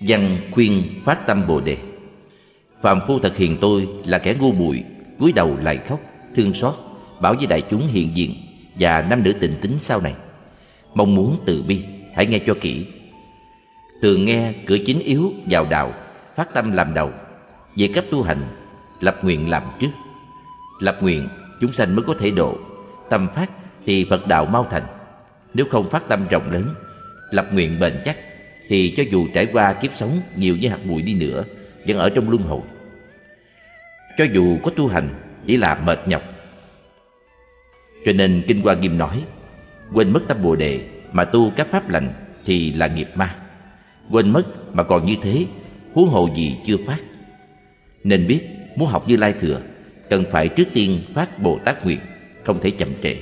Văn khuyên phát tâm Bồ Đề. Phàm phu thật hiền tôi là kẻ ngu muội, cúi đầu lại khóc, thương xót, bảo với đại chúng hiện diện và nam nữ tình tính sau này. Mong muốn từ bi, hãy nghe cho kỹ. Thường nghe cửa chính yếu vào đạo, phát tâm làm đầu. Về cấp tu hành, lập nguyện làm trước. Lập nguyện, chúng sanh mới có thể độ. Tâm phát thì Phật đạo mau thành. Nếu không phát tâm rộng lớn, lập nguyện bền chắc, thì cho dù trải qua kiếp sống nhiều như hạt bụi đi nữa, vẫn ở trong luân hồi. Cho dù có tu hành, chỉ là mệt nhọc. Cho nên Kinh Hoa Nghiêm nói, quên mất tâm Bồ Đề mà tu các pháp lành thì là nghiệp ma. Quên mất mà còn như thế, huống hồ gì chưa phát. Nên biết muốn học Như Lai Thừa, cần phải trước tiên phát Bồ Tát nguyện, không thể chậm trễ.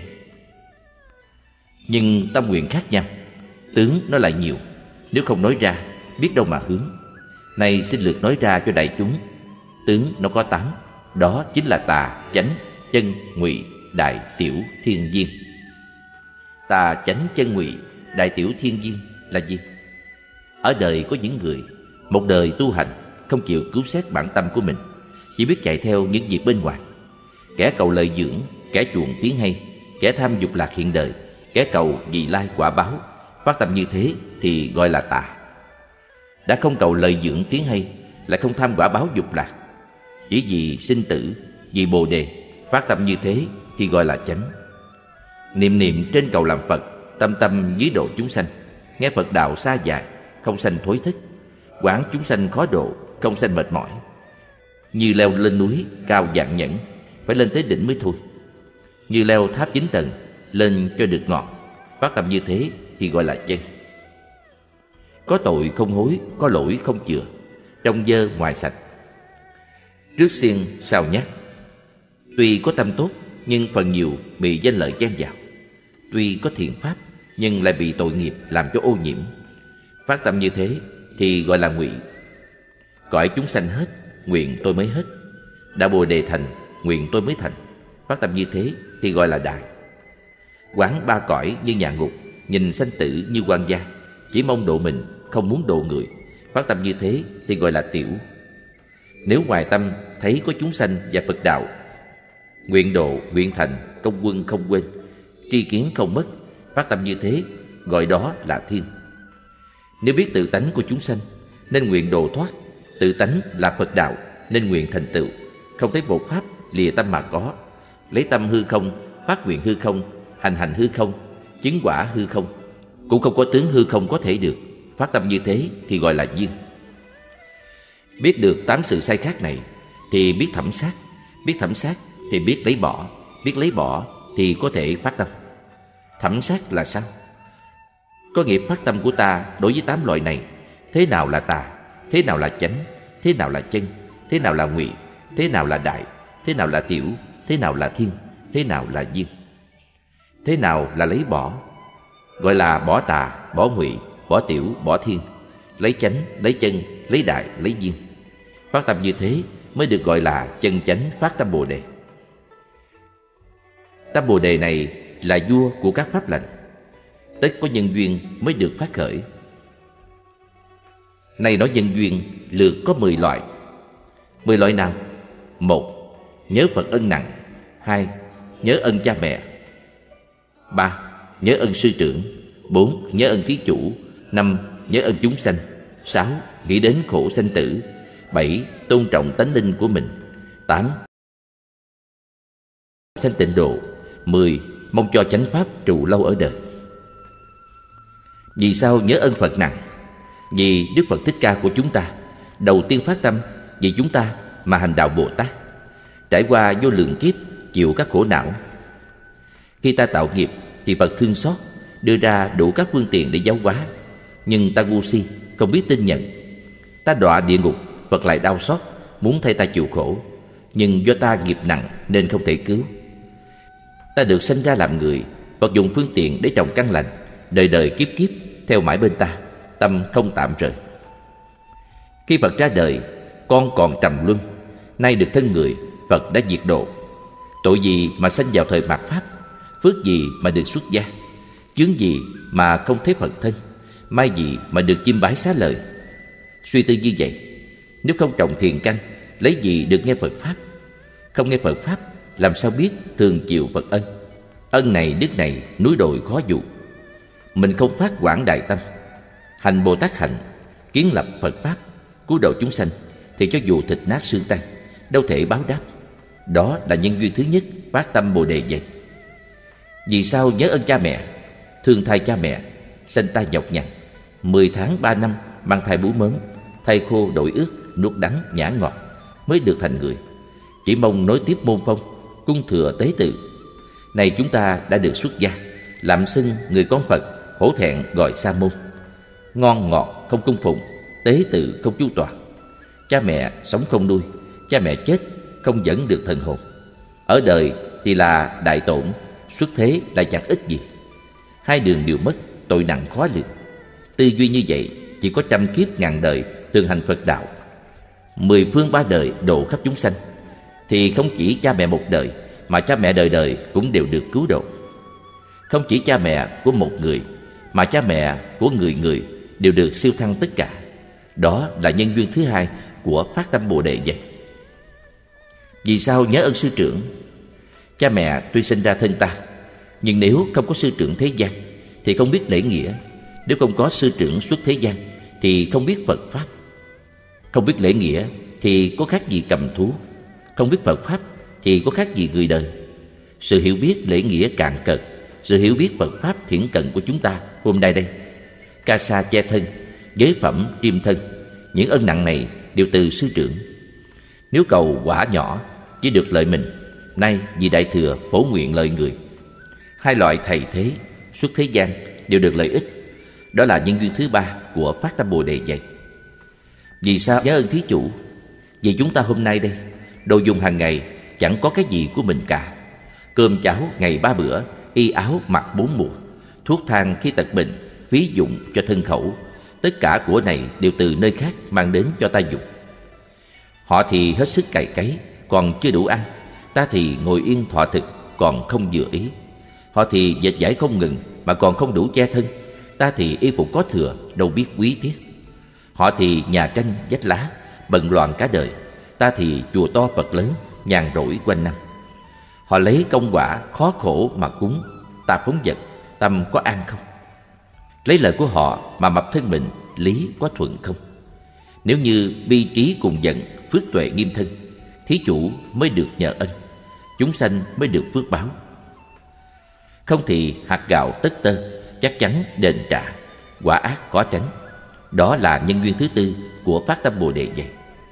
Nhưng tâm nguyện khác nhau, tướng nó lại nhiều. Nếu không nói ra, biết đâu mà hướng. Nay xin lược nói ra cho đại chúng. Tướng nó có 8, đó chính là tà, chánh, chân, ngụy, đại, tiểu, thiên, viên. Tà, chánh, chân, ngụy, đại, tiểu, thiên, viên là gì? Ở đời có những người một đời tu hành, không chịu cứu xét bản tâm của mình, chỉ biết chạy theo những việc bên ngoài. Kẻ cầu lợi dưỡng, kẻ chuộng tiếng hay, kẻ tham dục lạc hiện đời, kẻ cầu vị lai quả báo. Phát tâm như thế thì gọi là tà. Đã không cầu lợi dưỡng tiếng hay, lại không tham quả báo dục lạc, chỉ vì sinh tử, vì Bồ Đề, phát tâm như thế thì gọi là chánh. Niệm niệm trên cầu làm Phật, tâm tâm dưới độ chúng sanh, nghe Phật đạo xa dài, không sanh thối thức, quán chúng sanh khó độ, không sanh mệt mỏi. Như leo lên núi cao vạn nhẫn, phải lên tới đỉnh mới thôi. Như leo tháp 9 tầng, lên cho được ngọn. Phát tâm như thế thì gọi là chân. Có tội không hối, có lỗi không chừa, trong dơ ngoài sạch, trước xiên sau nhát. Tuy có tâm tốt, nhưng phần nhiều bị danh lợi chen vào. Tuy có thiện pháp, nhưng lại bị tội nghiệp làm cho ô nhiễm. Phát tâm như thế thì gọi là ngụy. Cõi chúng sanh hết, nguyện tôi mới hết. Đã Bồ Đề thành, nguyện tôi mới thành. Phát tâm như thế thì gọi là đại. Quán 3 cõi như nhà ngục, nhìn sanh tử như quan gia, chỉ mong độ mình, không muốn độ người. Phát tâm như thế thì gọi là tiểu. Nếu ngoài tâm thấy có chúng sanh và Phật đạo, nguyện độ, nguyện thành, công quân không quên, tri kiến không mất. Phát tâm như thế gọi đó là thiên. Nếu biết tự tánh của chúng sanh nên nguyện độ thoát, tự tánh là Phật đạo nên nguyện thành tựu, không thấy một pháp lìa tâm mà có, lấy tâm hư không, phát nguyện hư không, hành hư không, chứng quả hư không, cũng không có tướng hư không có thể được. Phát tâm như thế thì gọi là duyên. Biết được 8 sự sai khác này thì biết thẩm sát, biết thẩm sát thì biết lấy bỏ, biết lấy bỏ thì có thể phát tâm. Thẩm sát là sao? Có nghiệp phát tâm của ta đối với 8 loại này, thế nào là tà, thế nào là chánh, thế nào là chân, thế nào là ngụy, thế nào là đại, thế nào là tiểu, thế nào là thiên, thế nào là duyên. Thế nào là lấy bỏ? Gọi là bỏ tà, bỏ ngụy, bỏ tiểu, bỏ thiên, lấy chánh, lấy chân, lấy đại, lấy duyên. Phát tâm như thế mới được gọi là chân chánh phát tâm Bồ Đề. Tâm Bồ Đề này là vua của các pháp lành, tất có nhân duyên mới được phát khởi. Này nói nhân duyên lượt có 10 loại. 10 loại nào? 1. Nhớ Phật ân nặng. 2. Nhớ ân cha mẹ. 3. Nhớ ân sư trưởng. 4. Nhớ ân thí chủ. 5. Nhớ ân chúng sanh. 6. Nghĩ đến khổ sanh tử. 7. Tôn trọng tánh linh của mình. 8. Sanh tịnh độ. 10. Mong cho chánh pháp trụ lâu ở đời. Vì sao nhớ ân Phật nặng? Vì Đức Phật Thích Ca của chúng ta đầu tiên phát tâm vì chúng ta mà hành đạo Bồ Tát, trải qua vô lượng kiếp chịu các khổ não. Khi ta tạo nghiệp thì Phật thương xót, đưa ra đủ các phương tiện để giáo hóa. Nhưng ta ngu si, không biết tin nhận. Ta đọa địa ngục, Phật lại đau xót, muốn thay ta chịu khổ. Nhưng do ta nghiệp nặng nên không thể cứu. Ta được sinh ra làm người, Phật dùng phương tiện để trồng căn lành, đời đời kiếp kiếp theo mãi bên ta, tâm không tạm rời. Khi Phật ra đời, con còn trầm luân, nay được thân người, Phật đã diệt độ. Tội gì mà sanh vào thời mạt Pháp, phước gì mà được xuất gia, chướng gì mà không thấy Phật thân, may gì mà được chiêm bái xá lợi. Suy tư như vậy, nếu không trồng thiền căn, lấy gì được nghe Phật Pháp? Không nghe Phật Pháp, làm sao biết thường chịu Phật ân? Ân này đức này núi đồi khó dụ. Mình không phát quảng đại tâm, hành Bồ Tát hạnh, kiến lập Phật Pháp, cứu độ chúng sanh, thì cho dù thịt nát xương tan, đâu thể báo đáp. Đó là nhân duyên thứ nhất phát tâm Bồ Đề vậy. Vì sao nhớ ơn cha mẹ, thương thai cha mẹ, sanh ta nhọc nhằn, 10 tháng 3 năm mang thai bú mớm, thai khô đổi ướt, nuốt đắng nhả ngọt, mới được thành người. Chỉ mong nối tiếp môn phong, cung thừa tế tự. Này chúng ta đã được xuất gia, lạm xưng người con Phật, hổ thẹn gọi sa môn. Ngon ngọt không cung phụng, tế tự không chu toàn. Cha mẹ sống không nuôi, cha mẹ chết không dẫn được thần hồn. Ở đời thì là đại tổn, xuất thế lại chẳng ích gì. Hai đường đều mất, tội nặng khó lường. Tư duy như vậy, chỉ có trăm kiếp ngàn đời thường hành Phật đạo, 10 phương 3 đời độ khắp chúng sanh, thì không chỉ cha mẹ một đời, mà cha mẹ đời đời cũng đều được cứu độ. Không chỉ cha mẹ của một người, mà cha mẹ của người người đều được siêu thăng tất cả. Đó là nhân duyên thứ hai của phát tâm Bồ Đề vậy. Vì sao nhớ ơn sư trưởng? Cha mẹ tuy sinh ra thân ta, nhưng nếu không có sư trưởng thế gian thì không biết lễ nghĩa. Nếu không có sư trưởng xuất thế gian thì không biết Phật Pháp. Không biết lễ nghĩa thì có khác gì cầm thú. Không biết Phật Pháp thì có khác gì người đời. Sự hiểu biết lễ nghĩa cạn cợt, sự hiểu biết Phật Pháp thiển cận của chúng ta hôm nay đây, ca sa che thân, giới phẩm triêm thân, những ân nặng này đều từ sư trưởng. Nếu cầu quả nhỏ chỉ được lợi mình, nay vì Đại Thừa phổ nguyện lợi người. Hai loại thầy thế xuất thế gian đều được lợi ích. Đó là nhân duyên thứ ba của phát tâm Bồ Đề vậy. Vì sao nhớ ơn thí chủ? Vì chúng ta hôm nay đây, đồ dùng hàng ngày chẳng có cái gì của mình cả. Cơm cháo ngày 3 bữa, y áo mặc 4 mùa, thuốc thang khi tật bệnh, phí dụng cho thân khẩu, tất cả của này đều từ nơi khác mang đến cho ta dùng. Họ thì hết sức cày cấy, còn chưa đủ ăn. Ta thì ngồi yên thọ thực, còn không vừa ý. Họ thì dệt vải không ngừng, mà còn không đủ che thân. Ta thì y phục có thừa, đâu biết quý tiếc. Họ thì nhà tranh vách lá, bận loạn cả đời. Ta thì chùa to Phật lớn, nhàn rỗi quanh năm. Họ lấy công quả khó khổ mà cúng, ta phóng dật, tâm có an không? Lấy lời của họ mà mập thân mình, lý có thuận không? Nếu như bi trí cùng giận, phước tuệ nghiêm thân, thí chủ mới được nhờ ân, chúng sanh mới được phước báo. Không thì hạt gạo tất tơ, chắc chắn đền trả, quả ác khó tránh. Đó là nhân duyên thứ tư của phát tâm Bồ Đề vậy.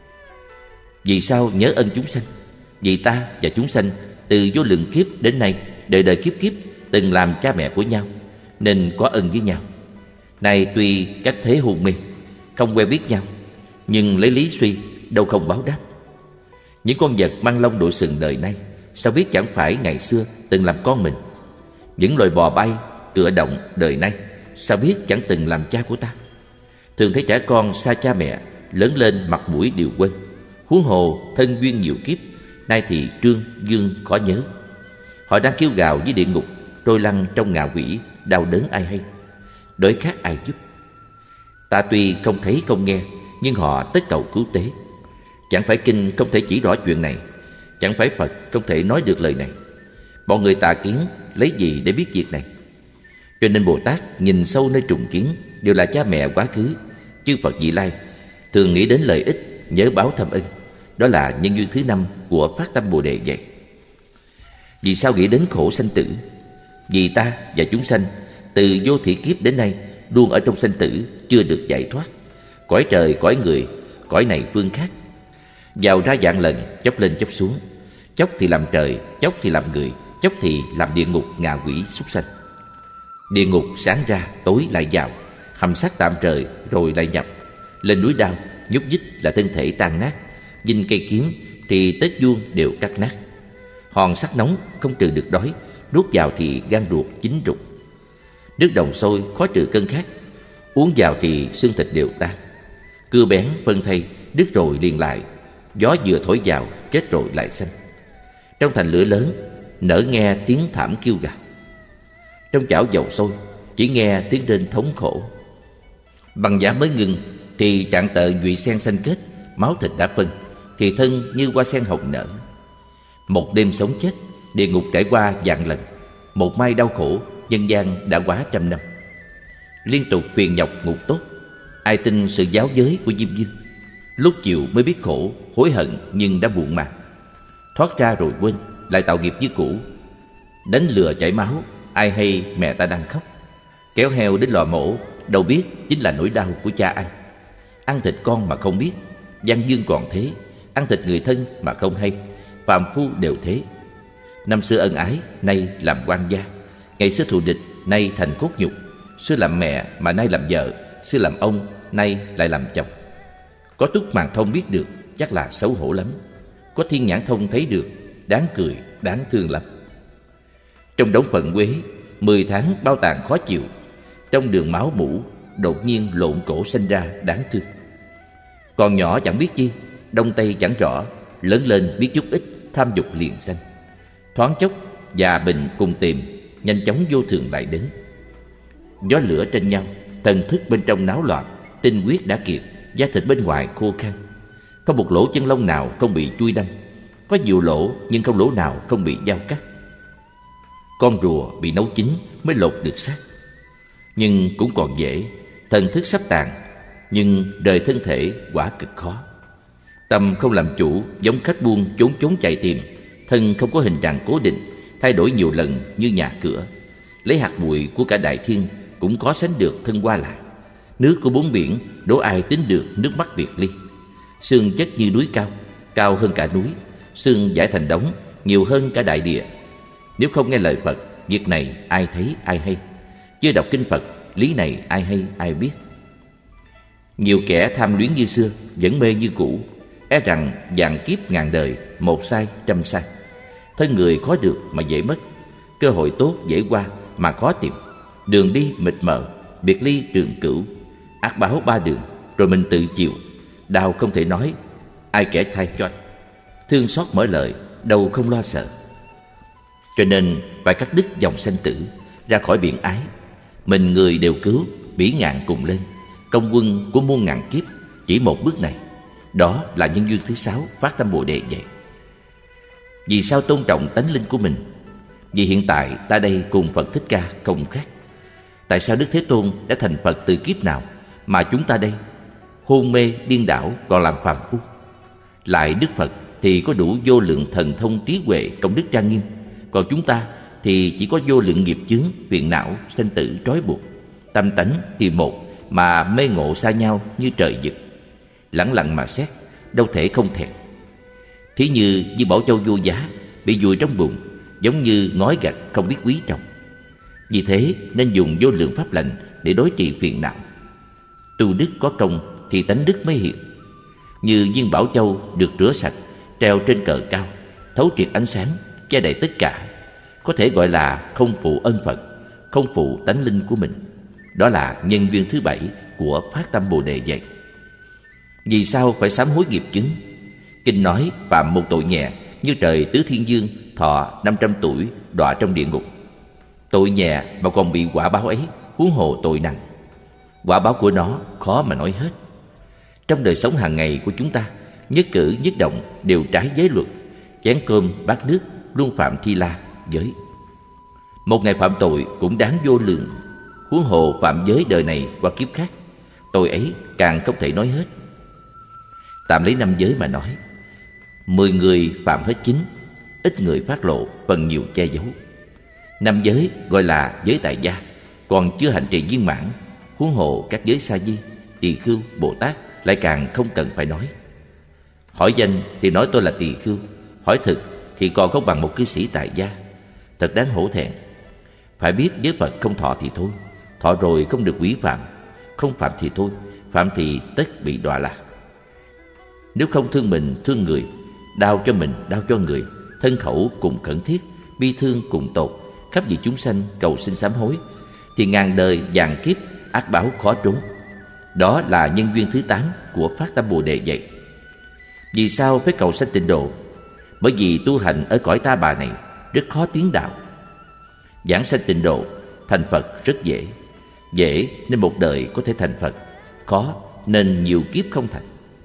Vì sao nhớ ơn chúng sanh? Vì ta và chúng sanh từ vô lượng kiếp đến nay, đời đời kiếp kiếp từng làm cha mẹ của nhau, nên có ân với nhau. Nay tuy cách thế hôn mê, không quen biết nhau, nhưng lấy lý suy đâu không báo đáp. Những con vật mang lông đội sừng đời nay, sao biết chẳng phải ngày xưa từng làm con mình? Những loài bò bay, cựa động đời nay, sao biết chẳng từng làm cha của ta? Thường thấy trẻ con xa cha mẹ, lớn lên mặt mũi đều quên. Huống hồ thân duyên nhiều kiếp, nay thì trương dương khó nhớ. Họ đang kêu gào với địa ngục, trôi lăn trong ngạ quỷ, đau đớn ai hay, đói khát ai giúp. Ta tuy không thấy không nghe, nhưng họ tất cầu cứu tế. Chẳng phải kinh không thể chỉ rõ chuyện này, chẳng phải Phật không thể nói được lời này. Bọn người tà kiến lấy gì để biết việc này? Cho nên Bồ Tát nhìn sâu nơi trùng kiến đều là cha mẹ quá khứ, chư Phật vị lai, thường nghĩ đến lợi ích, nhớ báo thâm ân. Đó là nhân duyên thứ năm của phát tâm Bồ Đề vậy. Vì sao nghĩ đến khổ sanh tử? Vì ta và chúng sanh từ vô thị kiếp đến nay luôn ở trong sanh tử, chưa được giải thoát. Cõi trời, cõi người, cõi này phương khác, vào ra vạn lần, chốc lên chốc xuống. Chốc thì làm trời, chốc thì làm người, chốc thì làm địa ngục, ngạ quỷ, súc sanh. Địa ngục sáng ra, tối lại vào, hầm sát tạm trời rồi lại nhập. Lên núi đao, nhúc nhích là thân thể tan nát. Vinh cây kiếm thì tết vuông đều cắt nát. Hòn sắt nóng không trừ được đói, nuốt vào thì gan ruột chín rục. Nước đồng sôi khó trừ cơn khát, uống vào thì xương thịt đều tan. Cưa bén phân thây, đứt rồi liền lại. Gió vừa thổi vào, chết rồi lại xanh. Trong thành lửa lớn, nỡ nghe tiếng thảm kêu gào. Trong chảo dầu sôi, chỉ nghe tiếng rên thống khổ. Băng giá mới ngưng, thì trạng tợ nhụy sen xanh kết, máu thịt đã phân, thì thân như hoa sen hồng nở. Một đêm sống chết, địa ngục trải qua vạn lần. Một mai đau khổ, nhân gian đã quá 100 năm. Liên tục phiền nhọc ngục tốt, ai tin sự giáo giới của Diêm Vương. Lúc chịu mới biết khổ, hối hận nhưng đã muộn màng. Thoát ra rồi quên, lại tạo nghiệp như cũ. Đánh lừa chảy máu, ai hay mẹ ta đang khóc. Kéo heo đến lò mổ, đâu biết chính là nỗi đau của cha anh. Ăn thịt con mà không biết, văn dương còn thế. Ăn thịt người thân mà không hay, phàm phu đều thế. Năm xưa ân ái, nay làm quan gia. Ngày xưa thù địch, nay thành cốt nhục. Xưa làm mẹ mà nay làm vợ, xưa làm ông, nay lại làm chồng. Có túc màng thông biết được, chắc là xấu hổ lắm. Có thiên nhãn thông thấy được, đáng cười, đáng thương lắm. Trong đống phận quế, 10 tháng bao tàn khó chịu. Trong đường máu mủ, đột nhiên lộn cổ sinh ra đáng thương. Còn nhỏ chẳng biết chi, đông tây chẳng rõ, lớn lên biết chút ít, tham dục liền sanh. Thoáng chốc, già bệnh cùng tìm, nhanh chóng vô thường lại đến. Gió lửa tranh nhau, thần thức bên trong náo loạn, tinh huyết đã kiệt, da thịt bên ngoài khô khan. Không một lỗ chân lông nào không bị chui đâm, có nhiều lỗ nhưng không lỗ nào không bị dao cắt. Con rùa bị nấu chín mới lột được xác. Nhưng cũng còn dễ, thần thức sắp tàn, nhưng rời thân thể quả cực khó. Tâm không làm chủ, giống khách buôn trốn trốn chạy tìm. Thân không có hình trạng cố định, thay đổi nhiều lần như nhà cửa. Lấy hạt bụi của cả đại thiên cũng có sánh được thân qua lại. Nước của bốn biển đố ai tính được nước mắt biệt ly. Sương chất như núi cao, cao hơn cả núi. Sương giải thành đống, nhiều hơn cả đại địa. Nếu không nghe lời Phật, việc này ai thấy ai hay. Chưa đọc kinh Phật, lý này ai hay ai biết. Nhiều kẻ tham luyến như xưa, vẫn mê như cũ. E rằng vạn kiếp ngàn đời, một sai trăm sai. Thân người khó được mà dễ mất, cơ hội tốt dễ qua mà khó tìm. Đường đi mịt mờ, biệt ly trường cửu. Ác báo ba đường, rồi mình tự chịu. Đau không thể nói, ai kẻ thay cho. Thương xót mở lời, đâu không lo sợ. Cho nên phải cắt đứt dòng sanh tử, ra khỏi biển ái. Mình người đều cứu, bỉ ngạn cùng lên. Công quân của muôn ngàn kiếp, chỉ một bước này. Đó là nhân duyên thứ 6 phát tâm Bồ Đề vậy. Vì sao tôn trọng tánh linh của mình? Vì hiện tại ta đây cùng Phật Thích Ca không khác. Tại sao Đức Thế Tôn đã thành Phật từ kiếp nào, mà chúng ta đây hôn mê điên đảo còn làm phàm phu? Lại Đức Phật thì có đủ vô lượng thần thông trí huệ công đức trang nghiêm, còn chúng ta thì chỉ có vô lượng nghiệp chướng, phiền não, sanh tử trói buộc. Tâm tánh thì một, mà mê ngộ xa nhau như trời vực. Lẳng lặng mà xét, đâu thể không thẹn. Thí như viên bảo châu vô giá bị vùi trong bùn, giống như ngói gạch không biết quý trọng. Vì thế nên dùng vô lượng pháp lành để đối trị phiền não. Tu đức có công thì tánh đức mới hiện. Như viên bảo châu được rửa sạch, treo trên cờ cao, thấu triệt ánh sáng, che đậy tất cả, có thể gọi là không phụ ân Phật, không phụ tánh linh của mình. Đó là nhân duyên thứ 7 của phát tâm Bồ Đề vậy. Vì sao phải sám hối nghiệp chướng? Kinh nói phạm một tội nhẹ, như trời tứ thiên dương thọ 500 tuổi đọa trong địa ngục. Tội nhẹ mà còn bị quả báo ấy, huống hồ tội nặng. Quả báo của nó khó mà nói hết. Trong đời sống hàng ngày của chúng ta, nhất cử nhất động đều trái giới luật. Chén cơm bát nước luôn phạm thi la giới. Một ngày phạm tội cũng đáng vô lượng, huống hồ phạm giới đời này qua kiếp khác. Tội ấy càng không thể nói hết. Tạm lấy 5 giới mà nói, 10 người phạm hết 9, ít người phát lộ, phần nhiều che giấu. 5 giới gọi là giới tại gia, còn chưa hành trì viên mãn, huống hồ các giới sa di, tỳ khưu, Bồ Tát lại càng không cần phải nói. Hỏi danh thì nói tôi là tỳ khưu, hỏi thực thì còn không bằng một cư sĩ tại gia. Thật đáng hổ thẹn. Phải biết giới Phật không thọ thì thôi, thọ rồi không được quỷ phạm. Không phạm thì thôi, phạm thì tất bị đọa lạc. Nếu không thương mình thương người, đau cho mình đau cho người, thân khẩu cùng khẩn thiết, bi thương cùng tột, khắp vị chúng sanh cầu xin sám hối, thì ngàn đời vạn kiếp ác báo khó trốn. Đó là nhân duyên thứ 8 của phát tâm Bồ Đề vậy. Vì sao phải cầu sanh tịnh độ? Bởi vì tu hành ở cõi ta bà này rất khó tiến đạo. Giảng sanh tịnh độ, thành Phật rất dễ. Dễ nên một đời có thể thành Phật, khó nên nhiều kiếp không thành.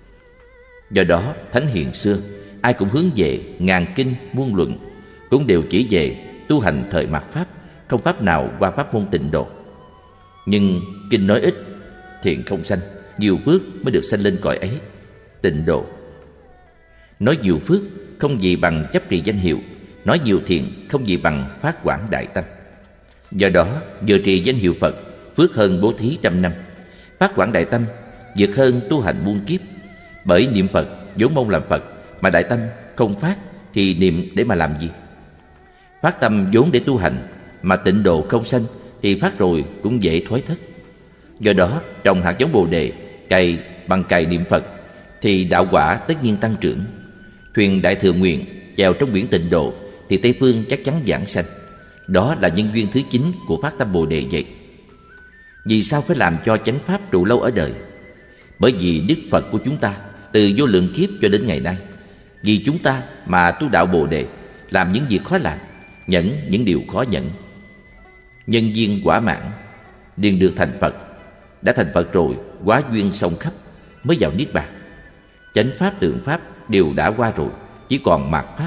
Do đó thánh hiền xưa ai cũng hướng về ngàn kinh muôn luận, cũng đều chỉ về tu hành thời mạt pháp, không pháp nào qua pháp môn tịnh độ. Nhưng kinh nói ít thiện không sanh, nhiều phước mới được sanh lên cõi ấy, tịnh độ. Nói nhiều phước không gì bằng chấp trì danh hiệu, nói nhiều thiện không gì bằng phát quảng đại tâm. Do đó vừa trì danh hiệu Phật phước hơn bố thí 100 năm, phát quảng đại tâm vượt hơn tu hành muôn kiếp. Bởi niệm Phật vốn mong làm Phật, mà đại tâm không phát thì niệm để mà làm gì? Phát tâm vốn để tu hành, mà tịnh độ không sanh thì phát rồi cũng dễ thoái thất. Do đó trồng hạt giống Bồ Đề, cày bằng cày niệm Phật thì đạo quả tất nhiên tăng trưởng. Thuyền đại thừa nguyện chèo trong biển tịnh độ thì Tây phương chắc chắn giảng sanh. Đó là nhân duyên thứ 9 của phát tâm Bồ Đề vậy. Vì sao phải làm cho chánh pháp trụ lâu ở đời? Bởi vì Đức Phật của chúng ta từ vô lượng kiếp cho đến ngày nay, vì chúng ta mà tu đạo Bồ Đề, làm những việc khó làm, nhẫn những điều khó nhẫn. Nhân duyên quả mãn, liền được thành Phật. Đã thành Phật rồi, quá duyên sông khắp, mới vào Niết Bàn. Chánh pháp tượng pháp đều đã qua rồi, chỉ còn mạt pháp.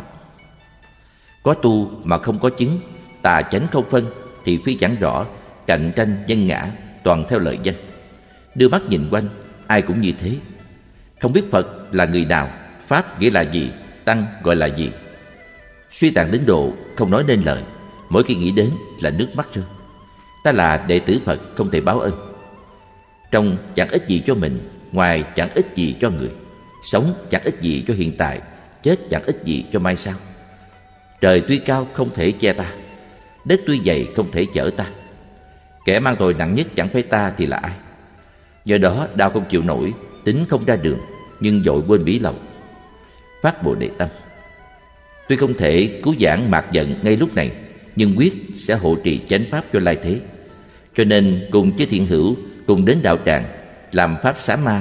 Có tu mà không có chứng, tà chánh không phân thì phi chẳng rõ, cạnh tranh nhân ngã toàn theo lợi danh. Đưa mắt nhìn quanh, ai cũng như thế. Không biết Phật là người nào, pháp nghĩa là gì, tăng gọi là gì. Suy tàn đến độ không nói nên lời, mỗi khi nghĩ đến là nước mắt rơi. Ta là đệ tử Phật không thể báo ân. Trong chẳng ích gì cho mình, ngoài chẳng ích gì cho người. Sống chẳng ích gì cho hiện tại, chết chẳng ích gì cho mai sau. Trời tuy cao không thể che ta, đất tuy dày không thể chở ta. Kẻ mang tội nặng nhất chẳng phải ta thì là ai? Do đó đau không chịu nổi, tính không ra đường, nhưng vội quên bỉ lòng. Phát Bồ Đề tâm. Tuy không thể cứu vãn mạt giận ngay lúc này, nhưng quyết sẽ hộ trì chánh pháp cho lai thế. Cho nên cùng với thiện hữu cùng đến đạo tràng làm pháp xá ma,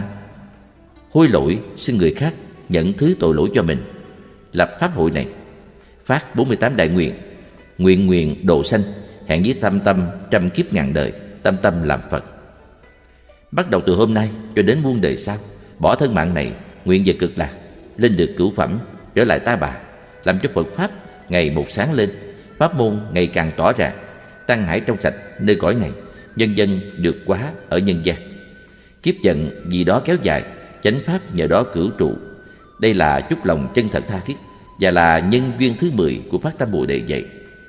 hối lỗi xin người khác nhận thứ tội lỗi cho mình. Lập pháp hội này, phát 48 đại nguyện, nguyện độ sanh, hẹn với tâm 100 kiếp ngàn đời, tâm làm Phật. Bắt đầu từ hôm nay cho đến muôn đời sau, bỏ thân mạng này, nguyện về cực lạc, lên được cửu phẩm, trở lại Ta Bà, làm cho Phật pháp ngày một sáng lên, pháp môn ngày càng tỏ ràng, tăng hải trong sạch nơi cõi này, nhân dân được quá ở nhân gian. Kiếp giận vì đó kéo dài, chánh pháp nhờ đó cửu trụ. Đây là chút lòng chân thật tha thiết, và là nhân duyên thứ 10 của phát tâm Bồ Đề vậy.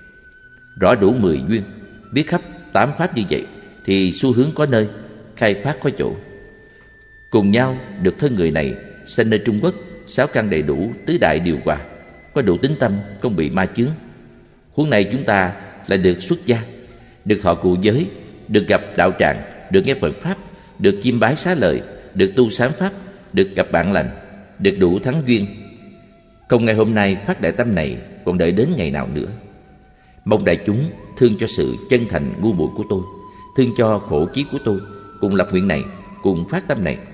Rõ đủ 10 duyên, biết khắp 8 pháp như vậy, thì xu hướng có nơi, khai phát có chỗ. Cùng nhau được thân người này sanh nơi Trung Quốc, 6 căn đầy đủ, tứ đại điều hòa, có đủ tín tâm, không bị ma chướng. Huống này chúng ta lại được xuất gia, được thọ cụ giới, được gặp đạo tràng, được nghe Phật pháp, được chiêm bái xá lợi, được tu sám pháp, được gặp bạn lành, được đủ thắng duyên. Không ngày hôm nay phát đại tâm này, còn đợi đến ngày nào nữa. Mong đại chúng thương cho sự chân thành ngu muội của tôi, thương cho khổ chí của tôi, cùng lập nguyện này, cùng phát tâm này.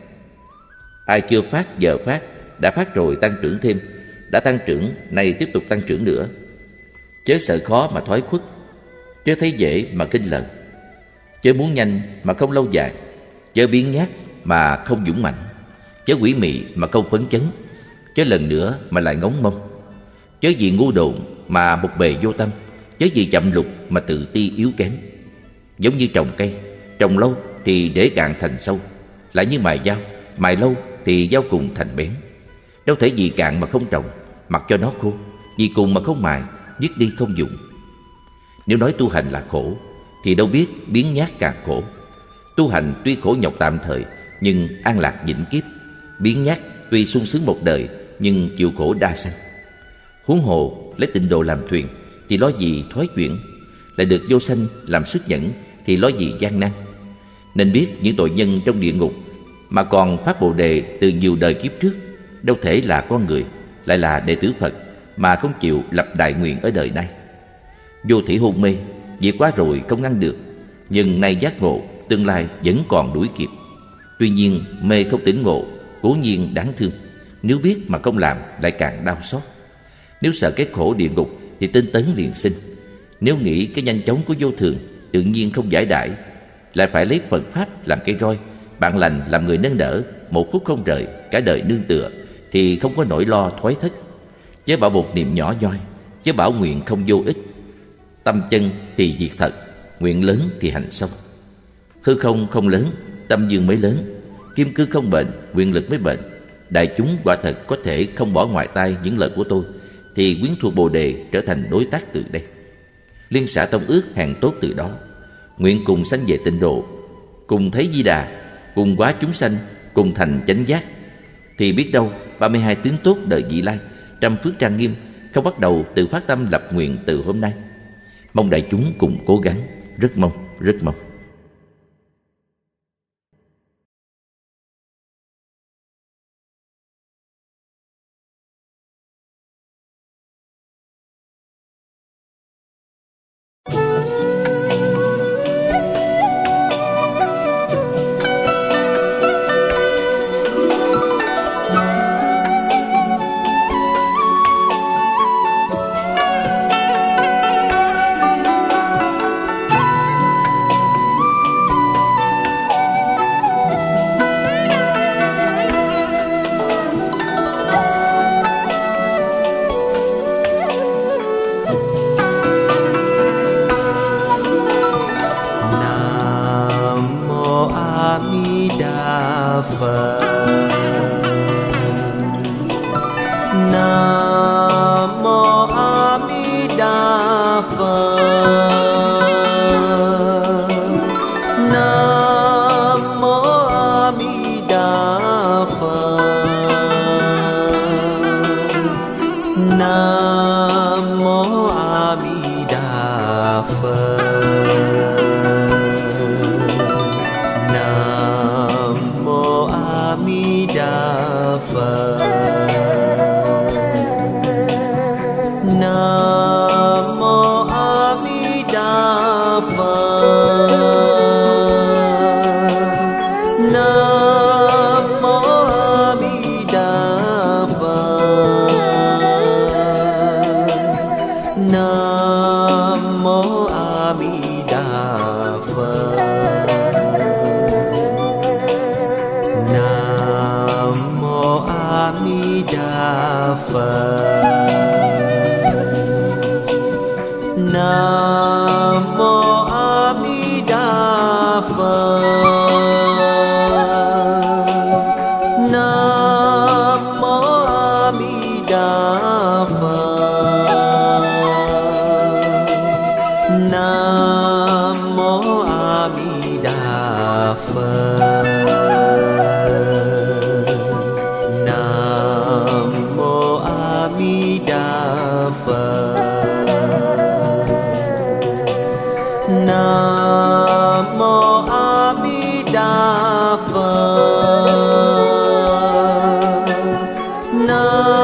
Ai chưa phát giờ phát, đã phát rồi tăng trưởng thêm, đã tăng trưởng nay tiếp tục tăng trưởng nữa. Chớ sợ khó mà thoái khuất, chớ thấy dễ mà khinh lần, chớ muốn nhanh mà không lâu dài, chớ biếng nhác mà không dũng mạnh, chớ quỷ mị mà không phấn chấn, chớ lần nữa mà lại ngóng mông, chớ vì ngu độn mà một bề vô tâm, chớ vì chậm lục mà tự ti yếu kém. Giống như trồng cây, trồng lâu thì rễ cạn thành sâu, lại như mài dao, mài lâu thì dao cùng thành bén. Đâu thể vì cạn mà không trồng, mặc cho nó khô, vì cùng mà không mài, dứt đi không dụng. Nếu nói tu hành là khổ, thì đâu biết biến nhát càng khổ. Tu hành tuy khổ nhọc tạm thời, nhưng an lạc vĩnh kiếp. Biến nhát tuy sung sướng một đời, nhưng chịu khổ đa sanh. Huống hồ lấy tịnh độ làm thuyền, thì lo gì thoái chuyển. Lại được vô sanh làm sức nhẫn, thì lo gì gian nan. Nên biết những tội nhân trong địa ngục mà còn phát Bồ Đề từ nhiều đời kiếp trước, đâu thể là con người, lại là đệ tử Phật mà không chịu lập đại nguyện ở đời này. Vô thỉ hôn mê, việc quá rồi không ngăn được, nhưng nay giác ngộ, tương lai vẫn còn đuổi kịp. Tuy nhiên mê không tỉnh ngộ, cố nhiên đáng thương. Nếu biết mà không làm lại càng đau xót. Nếu sợ cái khổ địa ngục thì tinh tấn liền sinh. Nếu nghĩ cái nhanh chóng của vô thường tự nhiên không giải đãi, lại phải lấy Phật pháp làm cây roi, bạn lành làm người nâng đỡ, một phút không rời, cả đời nương tựa, thì không có nỗi lo thoái thất. Chớ bảo một niệm nhỏ nhoi, chớ bảo nguyện không vô ích. Tâm chân thì việc thật, nguyện lớn thì hành sâu. Hư không không lớn, tâm dương mới lớn. Kim cương không bệnh, quyền lực mới bệnh. Đại chúng quả thật có thể không bỏ ngoài tai những lời của tôi, thì quyến thuộc Bồ Đề trở thành đối tác từ đây. Liên xã tông ước hàng tốt từ đó. Nguyện cùng sanh về tịnh độ, cùng thấy Di Đà, cùng hóa chúng sanh, cùng thành chánh giác. Thì biết đâu 32 tướng tốt đời vị lai, trăm phước trang nghiêm, không bắt đầu tự phát tâm lập nguyện từ hôm nay. Mong đại chúng cùng cố gắng, rất mong, rất mong. Nam